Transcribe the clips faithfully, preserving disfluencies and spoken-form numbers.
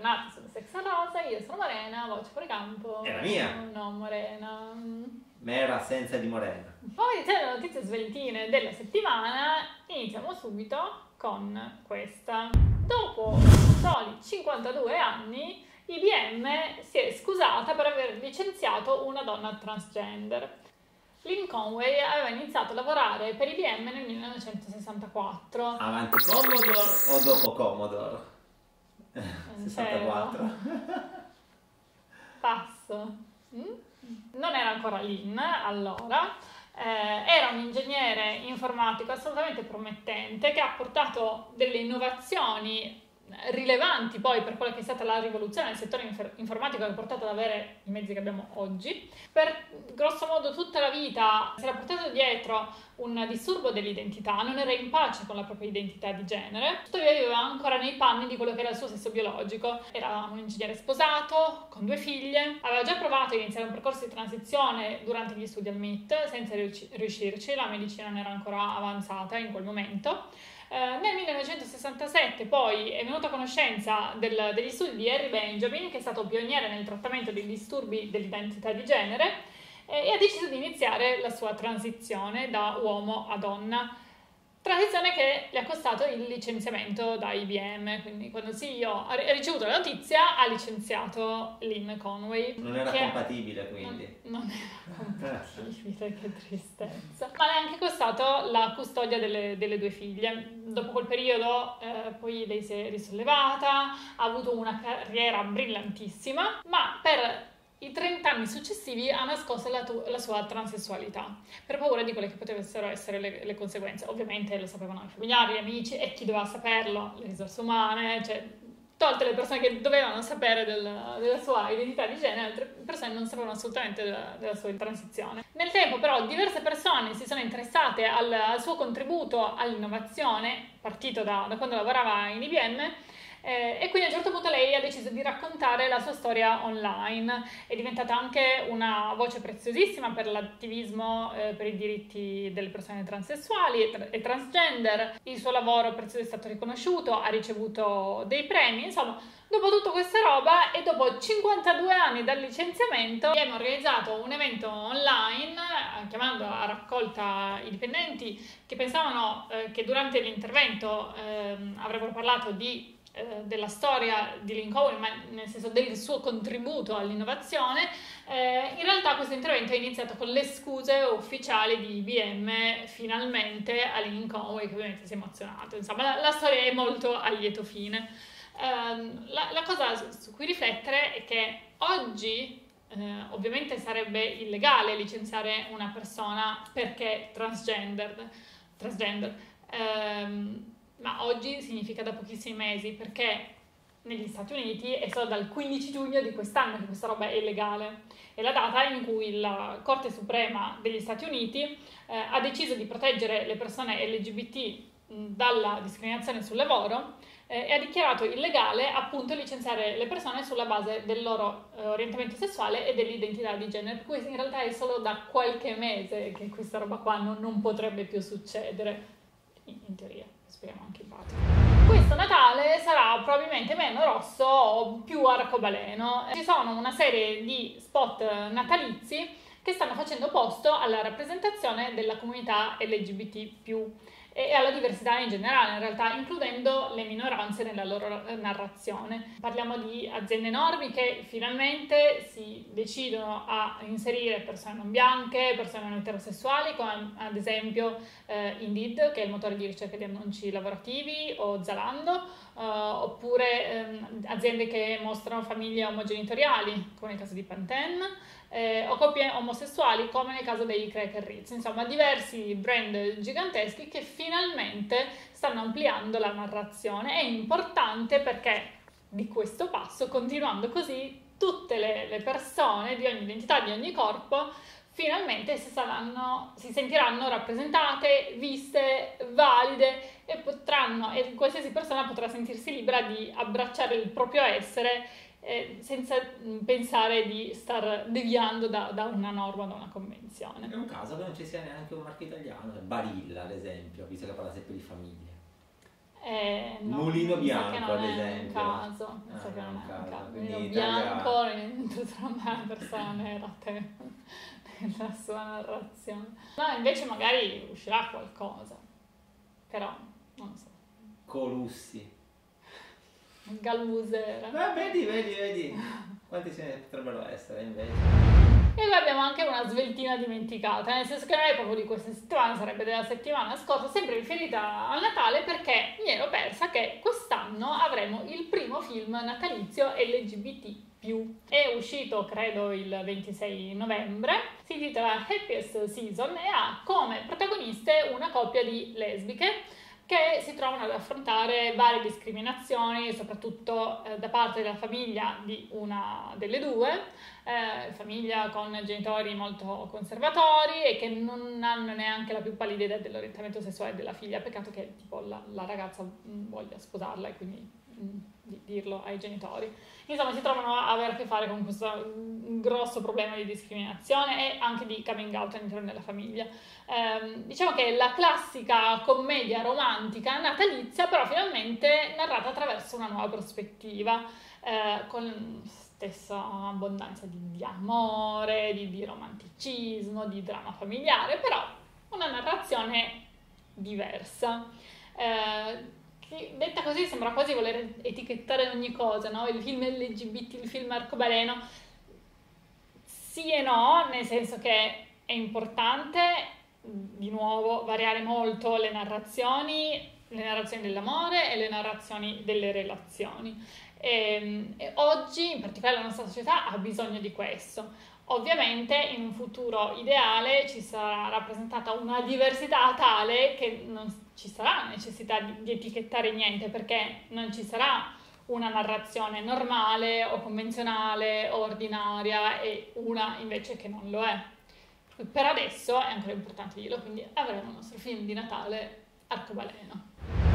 bentornati su Sex and Rosa, io sono Morena, voce fuori campo. È la mia! No, Morena. Mera assenza di Morena. Poi iniziamo le notizie sveltine della settimana, iniziamo subito con questa. Dopo soli cinquantadue anni, I B M si è scusata per aver licenziato una donna transgender. Lynn Conway aveva iniziato a lavorare per I B M nel millenovecentosessantaquattro. Avanti Commodore o dopo Commodore? sessantaquattro. Passo. Mm? Non era ancora Lynn allora, eh, era un ingegnere informatico assolutamente promettente che ha portato delle innovazioni rilevanti poi per quella che è stata la rivoluzione del settore inf- informatico che ha portato ad avere i mezzi che abbiamo oggi. Per grosso modo tutta la vita si era portato dietro un disturbo dell'identità, non era in pace con la propria identità di genere, tuttavia viveva ancora nei panni di quello che era il suo sesso biologico. Era un ingegnere sposato, con due figlie, aveva già provato a iniziare un percorso di transizione durante gli studi al M I T senza riuscirci, la medicina non era ancora avanzata in quel momento. Eh, nel millenovecentosessantasette poi è venuta a conoscenza del, degli studi di Harry Benjamin, che è stato pioniere nel trattamento dei disturbi dell'identità di genere, eh, e ha deciso di iniziare la sua transizione da uomo a donna. Transizione che le ha costato il licenziamento da I B M, quindi quando il C E O ha ricevuto la notizia ha licenziato Lynn Conway. Non era che compatibile quindi. Non, non era compatibile, che tristezza. Ma le ha anche costato la custodia delle, delle due figlie. Dopo quel periodo eh, poi lei si è risollevata, ha avuto una carriera brillantissima, ma per i trenta anni successivi ha nascosto la, tu- la sua transessualità per paura di quelle che potessero essere le, le conseguenze. Ovviamente lo sapevano i familiari, gli amici e chi doveva saperlo, le risorse umane, cioè tolte le persone che dovevano sapere del, della sua identità di genere, altre persone non sapevano assolutamente della, della sua transizione. Nel tempo però diverse persone si sono interessate al, al suo contributo all'innovazione, partito da, da quando lavorava in I B M. Eh, e quindi a un certo punto lei ha deciso di raccontare la sua storia online, è diventata anche una voce preziosissima per l'attivismo eh, per i diritti delle persone transessuali e, tra- e transgender. Il suo lavoro prezioso è stato riconosciuto, ha ricevuto dei premi, insomma. Dopo tutta questa roba e dopo cinquantadue anni dal licenziamento abbiamo organizzato un evento online eh, chiamando a raccolta i dipendenti che pensavano eh, che durante l'intervento eh, avrebbero parlato di della storia di Lynn Conway, ma nel senso del suo contributo all'innovazione. Eh, in realtà questo intervento è iniziato con le scuse ufficiali di I B M finalmente a Lynn Conway, che ovviamente si è emozionato. Insomma, la, la storia è molto a lieto fine. Eh, la, la cosa su cui riflettere è che oggi eh, ovviamente sarebbe illegale licenziare una persona perché transgender, transgender. Eh, ma oggi significa da pochissimi mesi, perché negli Stati Uniti è solo dal quindici giugno di quest'anno che questa roba è illegale. È la data in cui la Corte Suprema degli Stati Uniti eh, ha deciso di proteggere le persone L G B T mh, dalla discriminazione sul lavoro eh, e ha dichiarato illegale appunto licenziare le persone sulla base del loro eh, orientamento sessuale e dell'identità di genere, per cui in realtà è solo da qualche mese che questa roba qua non, non potrebbe più succedere, in, in teoria. Speriamo anche in pratica. Questo Natale sarà probabilmente meno rosso o più arcobaleno. Ci sono una serie di spot natalizi che stanno facendo posto alla rappresentazione della comunità L G B T più e alla diversità in generale, in realtà, includendo le minoranze nella loro narrazione. Parliamo di aziende enormi che finalmente si decidono a inserire persone non bianche, persone non eterosessuali, come ad esempio eh, Indeed, che è il motore di ricerca di annunci lavorativi, o Zalando, eh, oppure ehm, aziende che mostrano famiglie omogenitoriali, come nel caso di Pantene, Eh, o coppie omosessuali come nel caso dei Cracker Ritz. Insomma, diversi brand giganteschi che finalmente stanno ampliando la narrazione. È importante perché di questo passo, continuando così, tutte le, le persone di ogni identità, di ogni corpo, finalmente si, saranno, si sentiranno rappresentate, viste, valide e potranno, e qualsiasi persona potrà sentirsi libera di abbracciare il proprio essere Eh, senza pensare di star deviando da, da una norma, da una convenzione. È un caso che non ci sia neanche un marchio italiano, Barilla ad esempio, visto che parla sempre di famiglia. Eh, no, Mulino mi sa che bianco, non ad è esempio. un caso, mi Ah, sa che non non è un caso, caso. quindi Mulino Italia- bianco introdurrà una persona nera te, nella sua narrazione. No, invece magari uscirà qualcosa, però non lo so. Colussi. Galmusera. Beh, vedi, vedi, vedi. Quanti ce ne potrebbero essere invece? E poi abbiamo anche una sveltina dimenticata, nel senso che non è proprio di questa settimana, sarebbe della settimana scorsa, sempre riferita al Natale, perché mi ero persa che quest'anno avremo il primo film natalizio L G B T più. È uscito, credo, il ventisei novembre, si intitola Happiest Season e ha come protagoniste una coppia di lesbiche che si trovano ad affrontare varie discriminazioni, soprattutto eh, da parte della famiglia di una delle due, eh, famiglia con genitori molto conservatori e che non hanno neanche la più pallida idea dell'orientamento sessuale della figlia. Peccato che tipo la, la ragazza mh, voglia sposarla e quindi mh, di dirlo ai genitori. Insomma, si trovano a avere a che fare con questo mh, grosso problema di discriminazione e anche di coming out all'interno della famiglia. Eh, diciamo che è la classica commedia romantica natalizia, però finalmente narrata attraverso una nuova prospettiva, eh, con stessa abbondanza di, di amore, di, di romanticismo, di dramma familiare, però una narrazione diversa. Eh, che, detta così sembra quasi voler etichettare ogni cosa, no? Il film L G B T, il film arcobaleno. Sì e no, nel senso che è importante, di nuovo, variare molto le narrazioni, le narrazioni dell'amore e le narrazioni delle relazioni. E, e oggi, in particolare, la nostra società ha bisogno di questo. Ovviamente in un futuro ideale ci sarà rappresentata una diversità tale che non ci sarà necessità di, di etichettare niente, perché non ci sarà una narrazione normale o convenzionale o ordinaria e una invece che non lo è. Per adesso è ancora importante dirlo, quindi avremo il nostro film di Natale arcobaleno.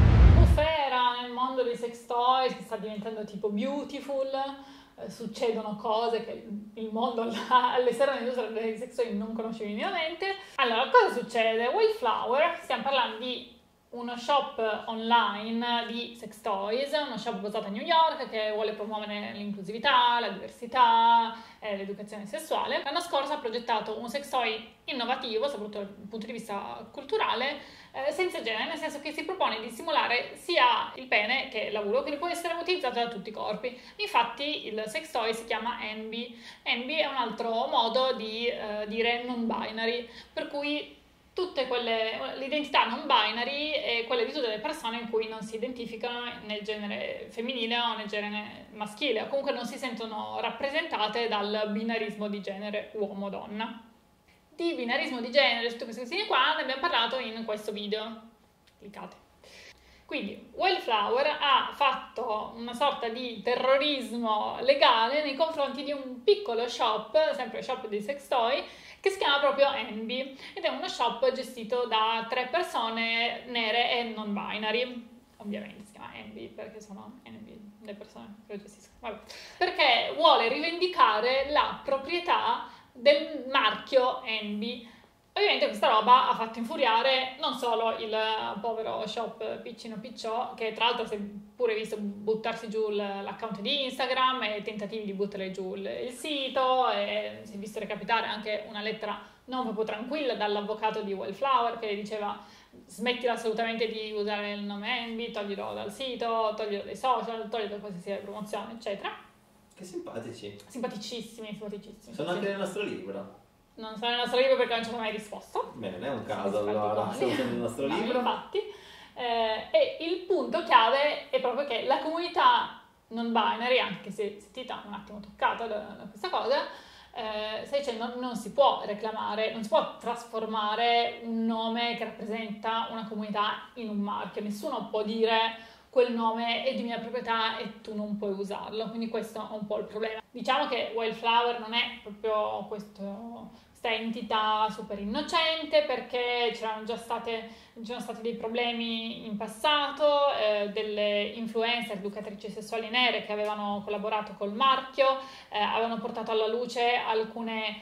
Bufera nel mondo dei sex toys che sta diventando tipo Beautiful, eh, succedono cose che il mondo all'esterno dell'industria dei sex toys non conosce minimamente. Allora, cosa succede? Wildflower, stiamo parlando di uno shop online di sex toys, uno shop basato a New York che vuole promuovere l'inclusività, la diversità, eh, l'educazione sessuale. L'anno scorso ha progettato un sex toy innovativo, soprattutto dal punto di vista culturale, eh, senza genere, nel senso che si propone di simulare sia il pene che l'uvulo, quindi può essere utilizzato da tutti i corpi. Infatti il sex toy si chiama N B. N B è un altro modo di eh, dire non binary, per cui tutte quelle, l'identità non binary è quella di tutte le persone in cui non si identificano nel genere femminile o nel genere maschile, o comunque non si sentono rappresentate dal binarismo di genere uomo-donna. Di binarismo di genere, tutte queste questioni qua, ne abbiamo parlato in questo video. Cliccate. Quindi Wildflower ha fatto una sorta di terrorismo legale nei confronti di un piccolo shop, sempre shop di sex toy, che si chiama proprio N B ed è uno shop gestito da tre persone nere e non binary. Ovviamente si chiama N B perché sono N B le persone che lo gestiscono. Vabbè. Perché vuole rivendicare la proprietà del marchio N B. Ovviamente questa roba ha fatto infuriare non solo il povero shop piccino picciò, che tra l'altro si è pure visto buttarsi giù l'account di Instagram e tentativi di buttare giù il sito, e si è visto recapitare anche una lettera non proprio tranquilla dall'avvocato di Wildflower che diceva smettila assolutamente di usare il nome N B, toglilo dal sito, toglilo dai social, toglilo da qualsiasi promozione, eccetera. Che simpatici. Simpaticissimi, simpaticissimi. Sono anche nel nostro libro. Non sono nel nostro libro perché non ci ho mai risposto. Beh, non è un caso allora, sono nel nostro no, libro. Infatti, eh, e il punto chiave è proprio che la comunità non binary, anche se è sentita un attimo toccata da, da questa cosa, eh, stai dicendo non si può reclamare, non si può trasformare un nome che rappresenta una comunità in un marchio. Nessuno può dire quel nome è di mia proprietà e tu non puoi usarlo, quindi questo è un po' il problema. Diciamo che Wildflower non è proprio questo, questa entità super innocente, perché c'erano già state, c'erano stati dei problemi in passato, eh, delle influencer educatrici sessuali nere che avevano collaborato col marchio, eh, avevano portato alla luce alcune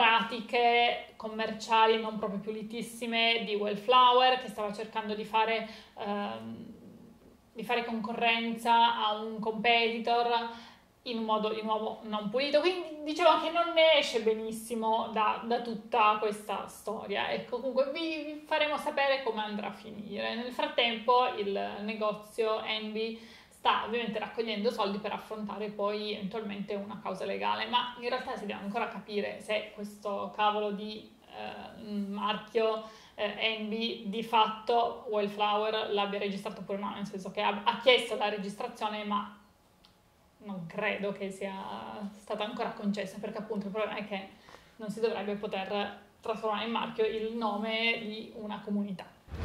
pratiche commerciali non proprio pulitissime di Wildflower, che stava cercando di fare ehm, di fare concorrenza a un competitor in un modo di nuovo non pulito, quindi diciamo che non ne esce benissimo da, da tutta questa storia. Ecco, comunque vi, vi faremo sapere come andrà a finire. Nel frattempo il negozio Envy sta ovviamente raccogliendo soldi per affrontare poi eventualmente una causa legale, ma in realtà si deve ancora capire se questo cavolo di eh, marchio eh, Envy di fatto Wildflower l'abbia registrato oppure no, nel senso che ha, ha chiesto la registrazione, ma non credo che sia stata ancora concessa, perché appunto il problema è che non si dovrebbe poter trasformare in marchio il nome di una comunità.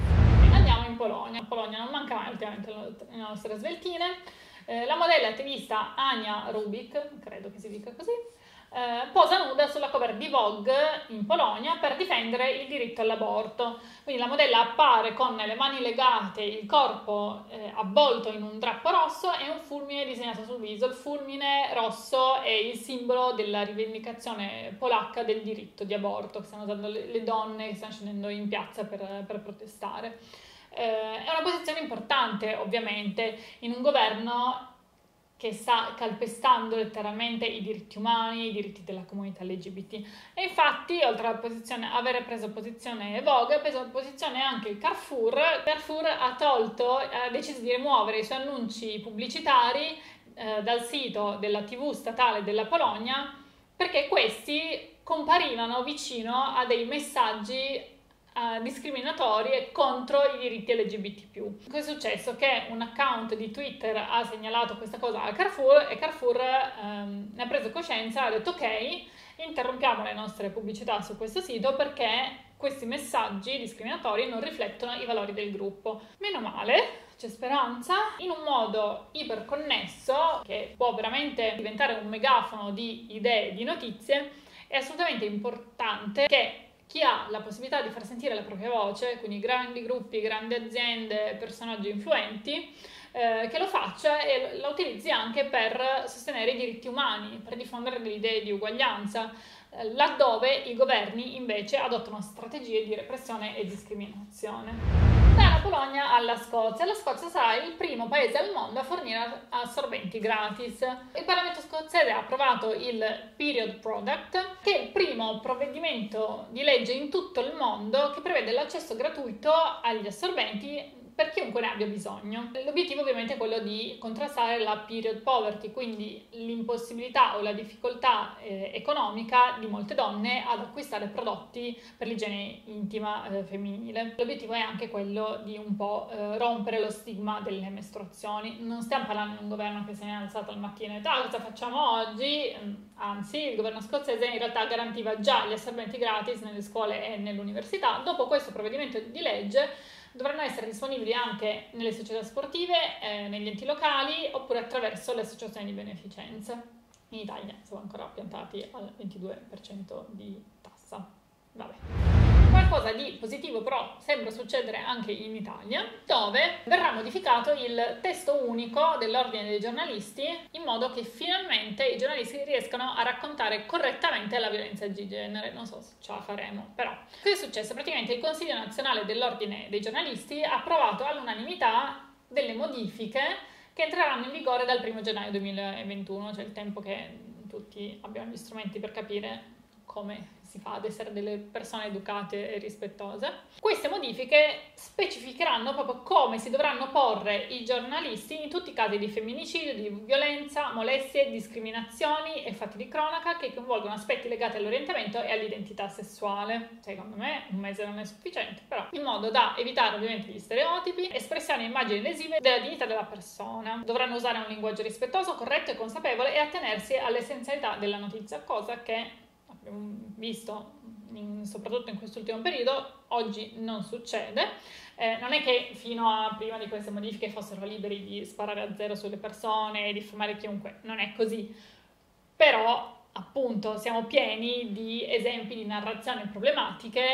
E andiamo in Polonia. In Polonia non manca mai ultimamente le nostre sveltine. Eh, la modella attivista Ania Rubik, credo che si dica così, eh, posa nuda sulla cover di Vogue in Polonia per difendere il diritto all'aborto. Quindi la modella appare con le mani legate, il corpo eh, avvolto in un drappo rosso e un fulmine disegnato sul viso. Il fulmine rosso è il simbolo della rivendicazione polacca del diritto di aborto che stanno usando le, le donne che stanno scendendo in piazza per, per protestare. Eh, è una posizione importante, ovviamente, in un governo che sta calpestando letteralmente i diritti umani, i diritti della comunità L G B T. E infatti, oltre a posizione, avere preso posizione Vogue, ha preso posizione anche il Carrefour. Carrefour ha tolto, ha deciso di rimuovere i suoi annunci pubblicitari eh, dal sito della tivù statale della Polonia, perché questi comparivano vicino a dei messaggi Uh, discriminatori e contro i diritti L G B T più. Cosa è successo? Che un account di Twitter ha segnalato questa cosa al Carrefour e Carrefour um, ne ha preso coscienza e ha detto ok, interrompiamo le nostre pubblicità su questo sito perché questi messaggi discriminatori non riflettono i valori del gruppo. Meno male, c'è speranza. In un modo iperconnesso che può veramente diventare un megafono di idee, di notizie, è assolutamente importante che chi ha la possibilità di far sentire la propria voce, quindi grandi gruppi, grandi aziende, personaggi influenti, eh, che lo faccia e la utilizzi anche per sostenere i diritti umani, per diffondere delle idee di uguaglianza, eh, laddove i governi invece adottano strategie di repressione e discriminazione. Dalla Polonia alla Scozia. La Scozia sarà il primo paese al mondo a fornire assorbenti gratis. Il Parlamento scozzese ha approvato il Period Product, che è il primo provvedimento di legge in tutto il mondo che prevede l'accesso gratuito agli assorbenti per chiunque ne abbia bisogno. L'obiettivo ovviamente è quello di contrastare la period poverty, quindi l'impossibilità o la difficoltà eh, economica di molte donne ad acquistare prodotti per l'igiene intima eh, femminile. L'obiettivo è anche quello di un po' eh, rompere lo stigma delle mestruazioni. Non stiamo parlando di un governo che se ne è alzato al mattino e detto ah, cosa facciamo oggi? Anzi, il governo scozzese in realtà garantiva già gli assorbenti gratis nelle scuole e nell'università. Dopo questo provvedimento di legge dovranno essere disponibili anche nelle società sportive, eh, negli enti locali oppure attraverso le associazioni di beneficenza. In Italia siamo ancora piantati al ventidue per cento di tassa. Vabbè. Qualcosa di positivo però sembra succedere anche in Italia, dove verrà modificato il testo unico dell'ordine dei giornalisti in modo che finalmente i giornalisti riescano a raccontare correttamente la violenza di genere. Non so se ce la faremo, però. Cosa è successo? Praticamente il Consiglio nazionale dell'ordine dei giornalisti ha approvato all'unanimità delle modifiche che entreranno in vigore dal primo gennaio duemilaventuno, cioè il tempo che tutti abbiamo gli strumenti per capire come si fa ad essere delle persone educate e rispettose. Queste modifiche specificheranno proprio come si dovranno porre i giornalisti in tutti i casi di femminicidio, di violenza, molestie, discriminazioni e fatti di cronaca che coinvolgono aspetti legati all'orientamento e all'identità sessuale. Secondo me un mese non è sufficiente, però in modo da evitare ovviamente gli stereotipi, espressioni e immagini lesive della dignità della persona. Dovranno usare un linguaggio rispettoso, corretto e consapevole e attenersi all'essenzialità della notizia, cosa che abbiamo visto in, soprattutto in quest'ultimo periodo, oggi non succede. Eh, non è che fino a prima di queste modifiche fossero liberi di sparare a zero sulle persone e diffamare chiunque, non è così. Però, appunto, siamo pieni di esempi di narrazioni problematiche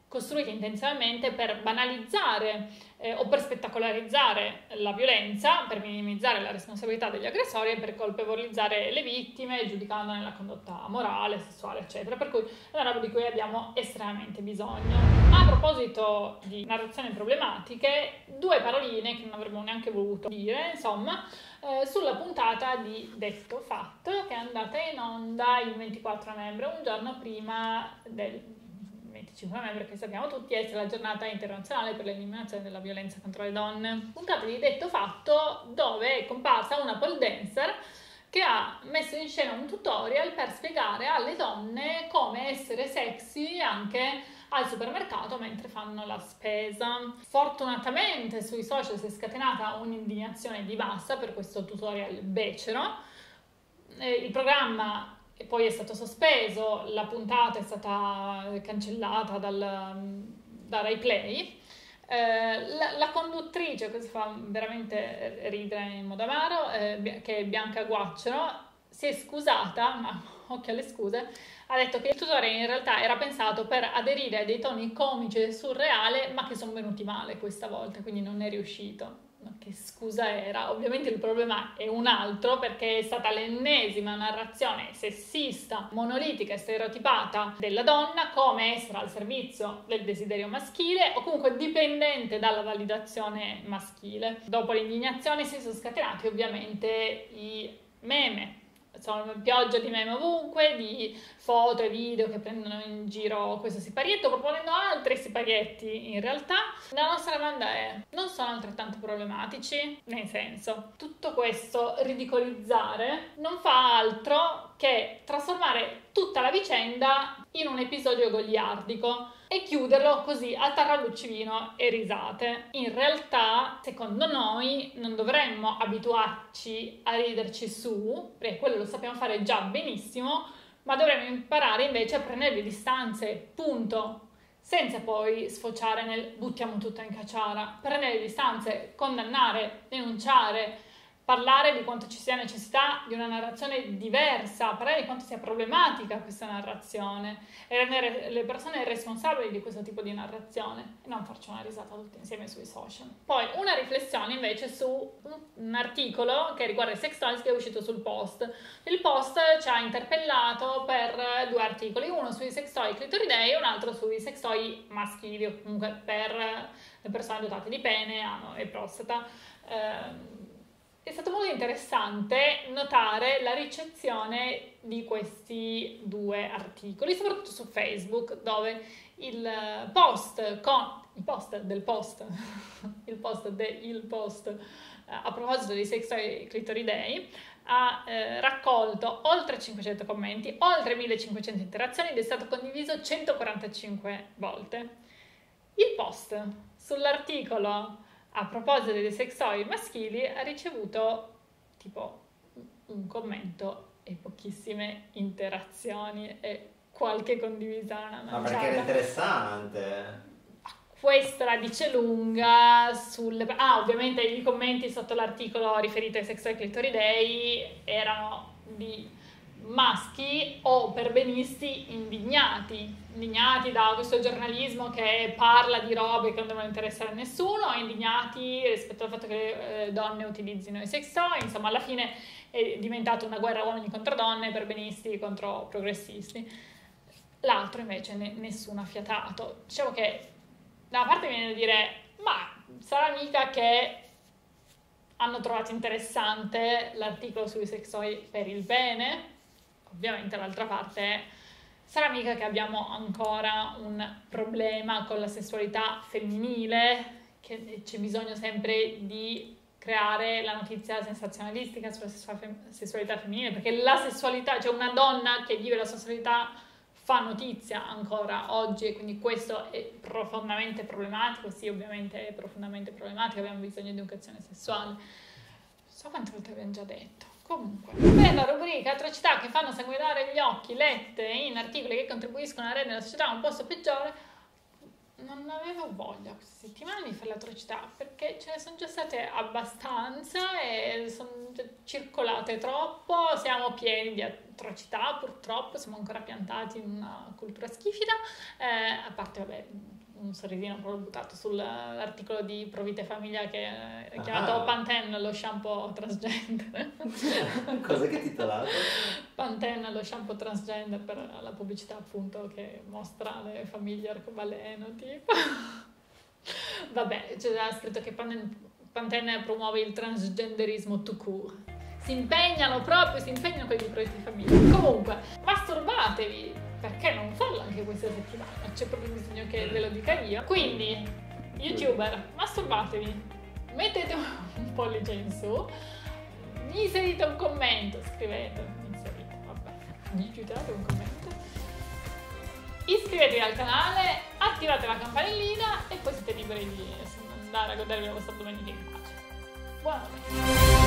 costruiti intenzionalmente per banalizzare eh, o per spettacolarizzare la violenza, per minimizzare la responsabilità degli aggressori e per colpevolizzare le vittime, giudicandone la condotta morale, sessuale, eccetera. Per cui è una roba di cui abbiamo estremamente bisogno. A proposito di narrazioni problematiche, due paroline che non avremmo neanche voluto dire, insomma, eh, sulla puntata di Detto Fatto, che è andata in onda il ventiquattro novembre, un giorno prima del venticinque novembre, che sappiamo tutti essere la giornata internazionale per l'eliminazione della violenza contro le donne. Puntata di Detto Fatto dove è comparsa una pole dancer che ha messo in scena un tutorial per spiegare alle donne come essere sexy anche al supermercato mentre fanno la spesa. Fortunatamente sui social si è scatenata un'indignazione di massa per questo tutorial becero. Eh, il programma e poi è stato sospeso, la puntata è stata cancellata dal, da Rai Play. Eh, la, la conduttrice, questo fa veramente ridere in modo amaro, eh, che è Bianca Guacciolo, si è scusata, ma occhio alle scuse, ha detto che il tutorial in realtà era pensato per aderire a dei toni comici e surreale, ma che sono venuti male questa volta, quindi non è riuscito. Ma che scusa era? Ovviamente il problema è un altro, perché è stata l'ennesima narrazione sessista, monolitica e stereotipata della donna come essere al servizio del desiderio maschile o comunque dipendente dalla validazione maschile. Dopo l'indignazione si sono scatenati ovviamente i meme. Sono pioggia di meme ovunque, di foto e video che prendono in giro questo siparietto, proponendo altri siparietti. In realtà la nostra domanda è: non sono altrettanto problematici? Nel senso, tutto questo ridicolizzare non fa altro che trasformare tutta la vicenda in un episodio goliardico e chiuderlo così a tarallucci vino e risate. In realtà, secondo noi, non dovremmo abituarci a riderci su, perché quello lo sappiamo fare già benissimo, ma dovremmo imparare invece a prendere le distanze, punto. Senza poi sfociare nel buttiamo tutto in caciara. Prendere le distanze, condannare, denunciare, parlare di quanto ci sia necessità di una narrazione diversa, parlare di quanto sia problematica questa narrazione e rendere le persone responsabili di questo tipo di narrazione e non farci una risata tutti insieme sui social. Poi una riflessione invece su un articolo che riguarda i sex toys che è uscito sul Post. Il Post ci ha interpellato per due articoli, uno sui sex toy clitoridei e un altro sui sex toy maschili o comunque per le persone dotate di pene, ano e prostata. Eh, È stato molto interessante notare la ricezione di questi due articoli, soprattutto su Facebook, dove il post con il post del post, il post del post eh, a proposito dei sex toy clitoridei ha eh, raccolto oltre cinquecento commenti, oltre millecinquecento interazioni ed è stato condiviso centoquarantacinque volte. Il post sull'articolo a proposito dei sex toy maschili ha ricevuto tipo un commento e pochissime interazioni e qualche condivisione. Ma perché era interessante. Questo la dice lunga sulle... Ah, ovviamente i commenti sotto l'articolo riferito ai sex toy clitoridei erano di maschi o perbenisti indignati, indignati da questo giornalismo che parla di robe che non devono interessare a nessuno, indignati rispetto al fatto che eh, donne utilizzino i sex toy. Insomma, alla fine è diventata una guerra uomini contro donne, perbenisti contro progressisti. L'altro invece ne, nessuno ha fiatato. Diciamo che da una parte viene da dire, ma sarà mica che hanno trovato interessante l'articolo sui sex toy per il bene? Ovviamente dall'altra parte sarà mica che abbiamo ancora un problema con la sessualità femminile, che c'è bisogno sempre di creare la notizia sensazionalistica sulla sessualità femminile, perché la sessualità, cioè una donna che vive la sessualità fa notizia ancora oggi e quindi questo è profondamente problematico. Sì, ovviamente è profondamente problematico, abbiamo bisogno di educazione sessuale. Non so quante volte abbiamo già detto. Comunque, per la rubrica atrocità che fanno sanguinare gli occhi, lette in articoli che contribuiscono a rendere la società un posto peggiore, non avevo voglia queste settimane di fare l'atrocità perché ce ne sono già state abbastanza e sono già circolate troppo, siamo pieni di atrocità purtroppo, siamo ancora piantati in una cultura schifida, eh, a parte vabbè un sorrisino proprio buttato sull'articolo di Provite Famiglia che è chiamato Ah. Pantene, lo shampoo transgender. Cosa che titolato? Pantene, lo shampoo transgender, per la pubblicità appunto che mostra le famiglie arcobaleno, tipo. Vabbè, c'era scritto che Pantene, Pantene promuove il transgenderismo tout court. Si impegnano proprio, si impegnano quelli di Provite Famiglia. Comunque, masturbatevi, perché non farlo anche questa settimana? C'è proprio bisogno che ve lo dica io. Quindi, youtuber, masturbatevi, mettete un pollice in su, inserite un commento, scrivete, inserite, vabbè, diggitate un commento, iscrivetevi al canale, attivate la campanellina e poi siete liberi di andare a godervi la vostra domenica in pace. Buonanotte!